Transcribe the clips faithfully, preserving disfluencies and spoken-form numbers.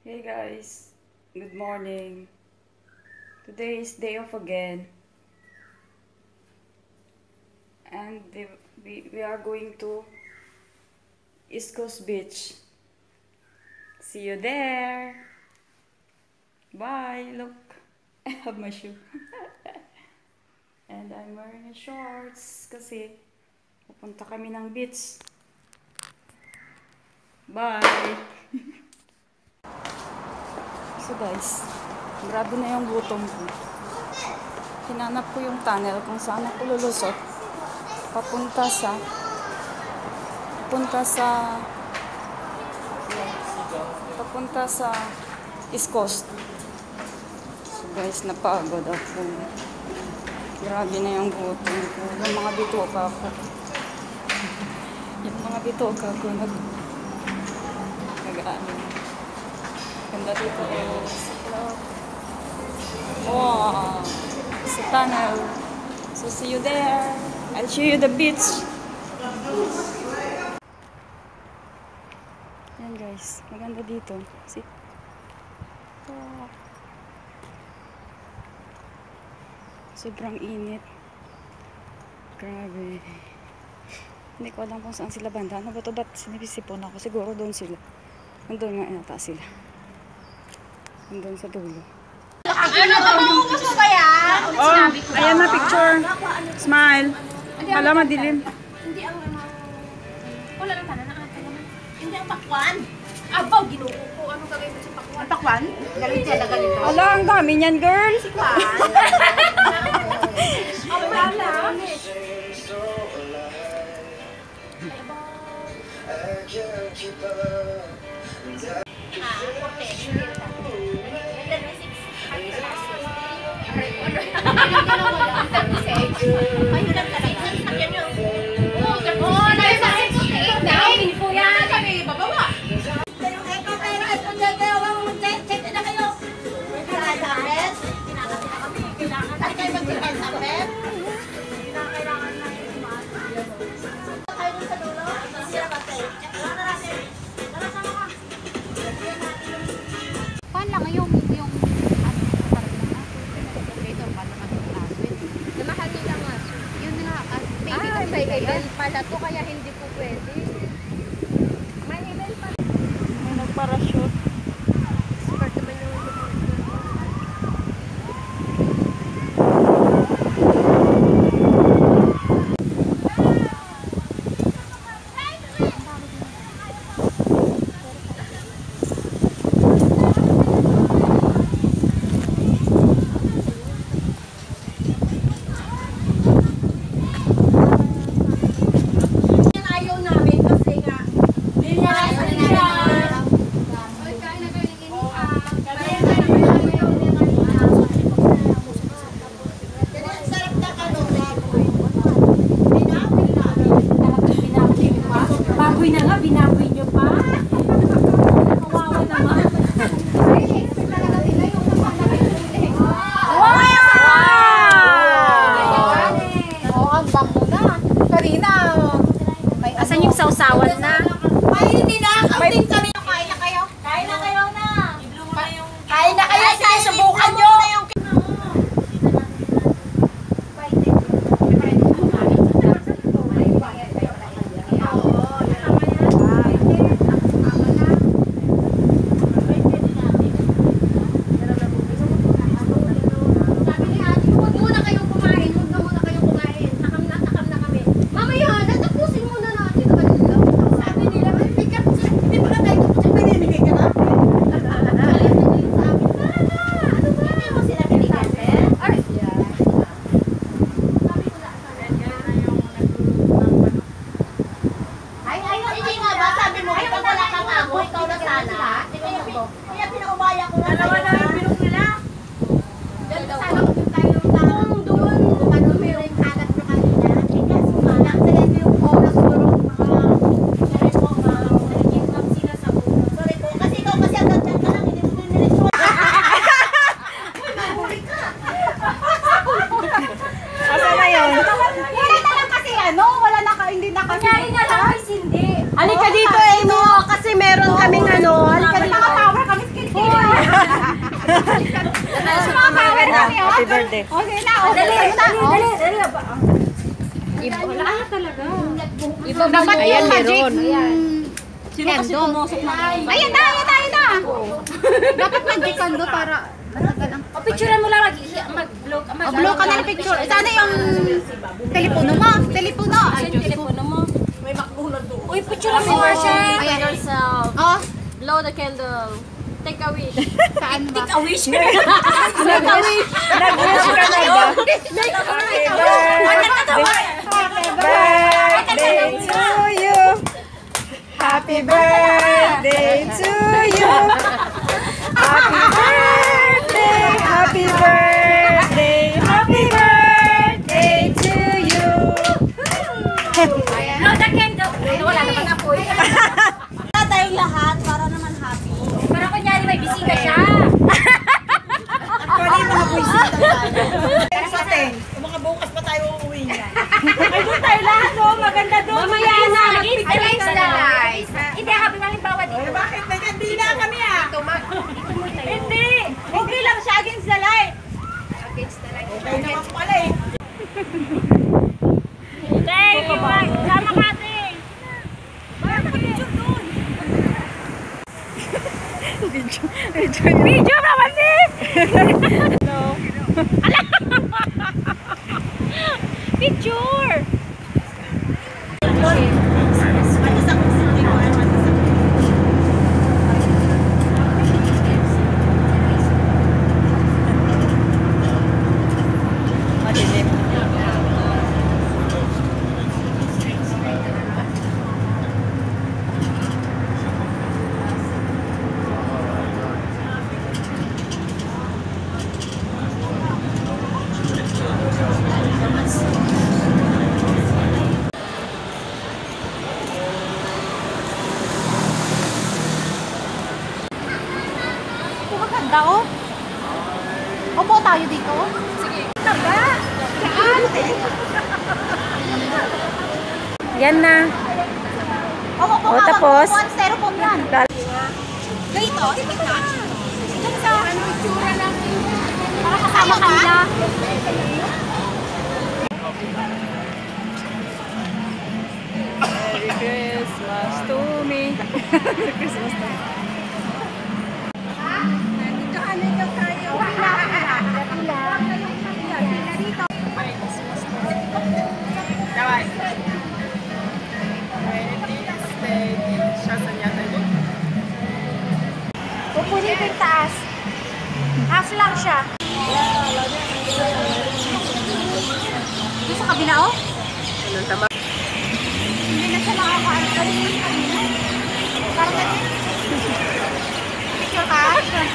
Hey guys, good morning. Today is day off again. And we, we, we are going to East Coast Beach. See you there. Bye. Look, I have my shoe. And I'm wearing a shorts kasi pupunta kami ng beach. Bye. So guys, grabe na yung gutom ko. Hinanap ko yung tunnel kung saan ako lulusot. Papunta sa papunta sa papunta sa East Coast. So guys, napagod ako. Grabe na yung gutom ko. Yung mga bituka ko. Yung mga bituka ko nag nag-ano. Ganda dito eh. Wow! It's a tunnel. So see you there. I'll show you the beach. Yan guys. Maganda dito. See? Wow. Sobrang init. Grabe. Hindi ko alam kung saan sila banda. Ano ba ito? Ba't sinisipon ako? Siguro doon sila. Nandun nga inata sila. Nandun sa dulo. Ano ba? Maubos mo ba yan? Oh, ayan na picture. Smile. Wala madilim. Hindi ang ano. Wala lang tanan na ata naman. Hindi ang pakwan. Abaw, ginuko ko. Anong gagawin mo sa pakwan? Ang pakwan? Galit siya na ganito. Ala, ang dami niyan, girl. Pakwan? Ang wala. May level pala to kaya hindi po pwede. May level pala. May nagparachute. Smart naman yung sausawan na. Ay, hindi na. Kaunting kami. Kain na kayo. Kain na kayo na. Kain na kayo. Sige, subukan nyo. Kaya pinaubaya ko na. Dalawa na yung pinong nila. Sana kung tayo doon, doon. Kung ano yung hanap nyo kanina. Kasi malang sila yung oras ko rin mga sorry po, nagiging lang sila sa buong. Sorry po, kasi ikaw kasi ang ganda ka lang, hindi mo din nilisyon. Nahuli ka. Asa na yun? Wala na lang kasi ano, wala na ka, hindi na kasi. Kanyari na lang ay sindi. Halika dito, Emo, kasi meron kaming ano, halika dito. Nakatawa kami. Happy birthday. Okay na, okay na. Dali, dali, Iba, wala na talaga. Iba dapat yung magic. Sino kasi pumusok na? Ayan na, ayan na, ayan na. Dapat magic candle para matagal ang... O, picturean mo lang, mag-blow ka. O, blow ka na ng picture. Sana yung telepono mo. Telepono. Ay, Yung telepono mo. May makbulod doon. Uy, picturean mo, Marsha. Ayan. Yourself. Oh, Blow the candle. Take a wish. saan ba? Take a wish. Nag-wish. Nag-wish ka na ba? Birthday to you. Happy birthday to you. Happy birthday, happy birthday, happy birthday to you. Blow the candle. Wala naman ako eh. Tayong lahat para naman happy. Pero kunyari may bisita siya. Actually, mga buwisita tayo. Mga bukas pa tayo uuwi niya. Ay, doon tayo lahat, oh. Maganda doon. Mamaya na. Against the lights. Hindi, habi halimbawa dito. Bakit may kandila kami ah? Hindi. Okay lang siya against the light. Against the lights. Okay naman pala eh. Thank you. Sama ka, ate. Video naman eh! No. Picture! Madilim. Ito maganda, oh. Upo tayo dito. Sige. Taga! Saan? Yan na. Opo po O, ka. tapos? One styrofoam yan. Dito, dito na. Diyan sa ano, itsura natin. Para kasama kanila. Merry Christmas to me. Merry Christmas to me. Dito, ano daw tayo? Pila, pila. Pila. Pila dito. Dawaj. Siya sa niya tayo. Pupunin ko yung taas. Half lang siya. Dito sa kabila, oh. Hindi na siya makakaano. Kanina yung kanina. Parang ganyan. Picture ka?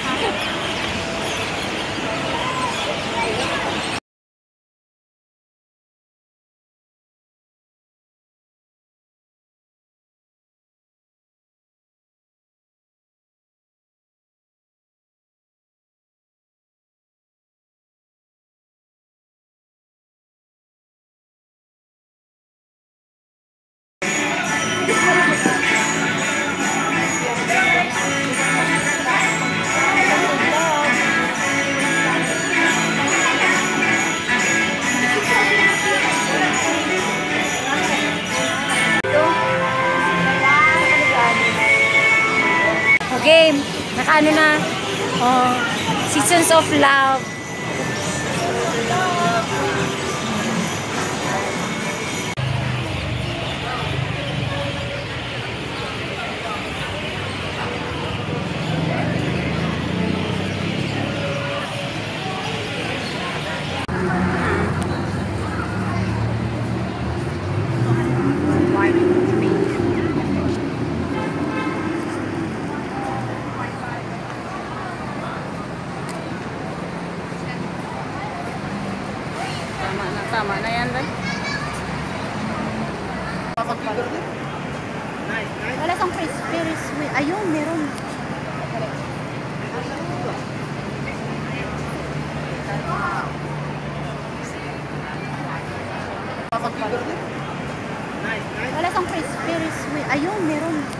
Game. Nakaano na. Oh, Seasons of Love. Tama na, tama na yan, Ray. Wala sang Ferris wheel. Ayun, meron. Wala sang Ferris wheel. Ayun, meron.